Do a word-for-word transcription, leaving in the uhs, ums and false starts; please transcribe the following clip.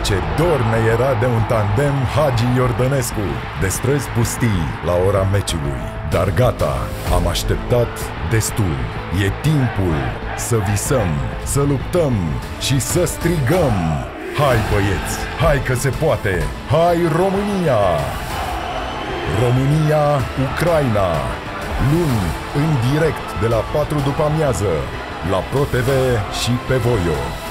Ce dor ne era de un tandem Hagi Iordănescu, de străzi pustii la ora meciului. Dar gata, am așteptat destul. E timpul să visăm, să luptăm și să strigăm. Hai băieți, hai că se poate, hai România! România-Ucraina, luni în direct de la patru după amiază, la ProTV și pe Voio.